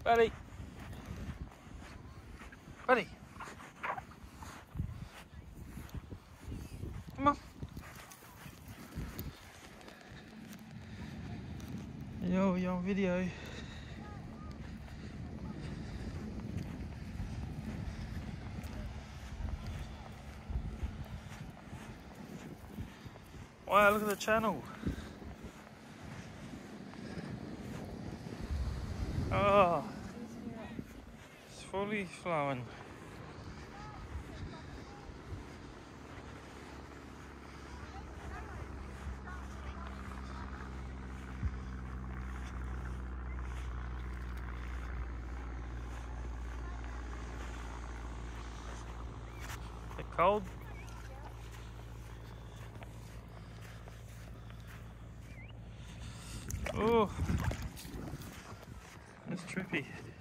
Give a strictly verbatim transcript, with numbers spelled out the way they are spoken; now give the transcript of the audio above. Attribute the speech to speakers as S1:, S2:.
S1: Buddy. Buddy. Come on. Yo, you're on video. Wow, look at the channel. Oh, it's fully flowing. Bit cold. Oh, that's trippy.